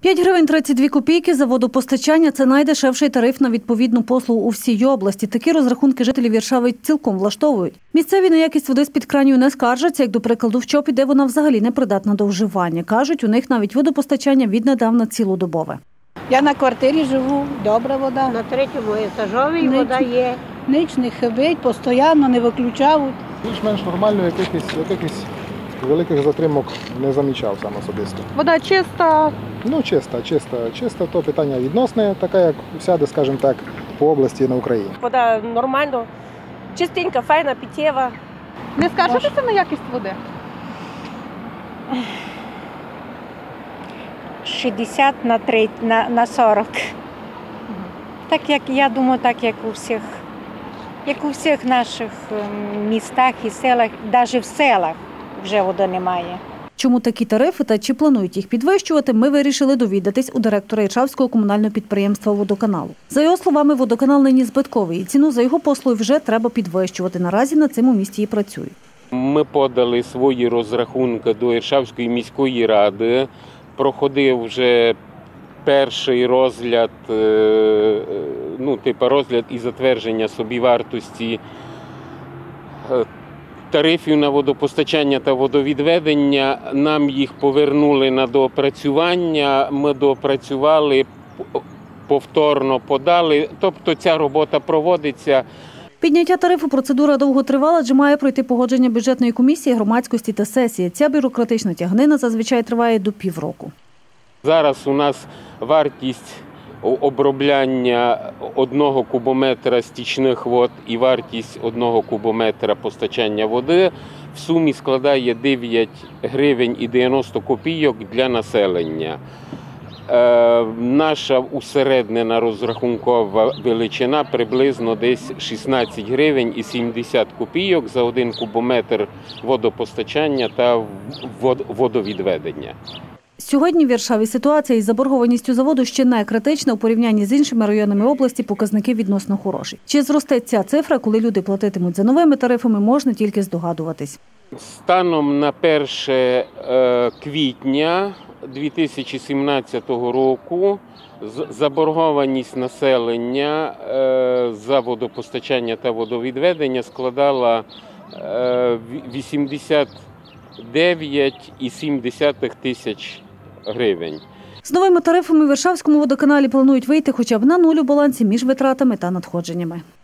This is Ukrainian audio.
5 гривень 32 копійки за водопостачання – це найдешевший тариф на відповідну послугу у всій області. Такі розрахунки жителів Віршави цілком влаштовують. Місцеві на якість води з-під кранів не скаржаться, як до прикладу в Чопі, де вона взагалі не придатна до вживання. Кажуть, у них навіть водопостачання віднедавна цілодобове. Я на квартирі живу, добра вода. На третьому етажовій вода є. Ніч не хибить, постійно не виключають. Більш-менш нормально, якихось великих затримок не замічав сам особисто. Вода чиста? Ну, чиста, то питання відносне, таке, як всяде, скажімо так, по області на Україні. Вода нормально, чистенька, файна, питєва. Не скаржитеся на якість води? 60 на 40. Так як, я думаю, так як у всіх наших містах і селах, навіть в селах вже води немає. Чому такі тарифи та чи планують їх підвищувати, ми вирішили довідатись у директора Іршавського комунального підприємства «Водоканалу». За його словами, водоканал нині збитковий і ціну за його послуги вже треба підвищувати. Наразі над цим у місті і працюють. Ми подали свої розрахунки до Іршавської міської ради. Проходив вже перший розгляд, розгляд і затвердження собівартості тарифів на водопостачання та водовідведення. Нам їх повернули на доопрацювання, ми доопрацювали, повторно подали, тобто ця робота проводиться. Підняття тарифу – процедура довготривала, адже має пройти погодження бюджетної комісії, громадськості та сесії. Ця бюрократична тяганина зазвичай триває до півроку. Зараз у нас вартість обробляння 1 кубометра стічних вод і вартість 1 кубометра постачання води в сумі складає 9 гривень і 90 копійок для населення. Наша усереднена розрахункова величина приблизно десь 16 гривень і 70 копійок за 1 кубометр водопостачання та водовідведення. Сьогодні в Віршаві ситуація із заборгованістю за воду ще не критична. У порівнянні з іншими районами області показники відносно хороші. Чи зросте ця цифра, коли люди платитимуть за новими тарифами, можна тільки здогадуватись. Станом на 1 квітня 2017 року заборгованість населення за водопостачання та водовідведення складала 89,7 тисяч гривень. З новими тарифами в Іршавському водоканалі планують вийти хоча б на нуль у балансі між витратами та надходженнями.